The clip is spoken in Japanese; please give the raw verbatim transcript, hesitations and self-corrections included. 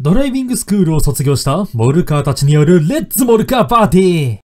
ドライビングスクールを卒業したモルカーたちによるレッツモルカーパーティー。